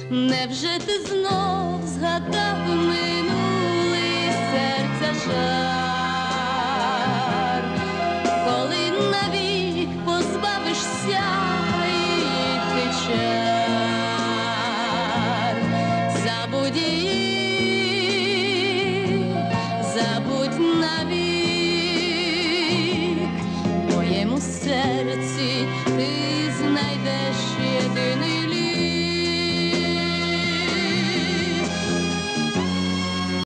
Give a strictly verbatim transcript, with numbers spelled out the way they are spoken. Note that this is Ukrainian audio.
Невже ти знов згадав минулий серця жар, коли навік позбавишся її ти чар? Забудь її, забудь навік, в моєму серці ти знайдеш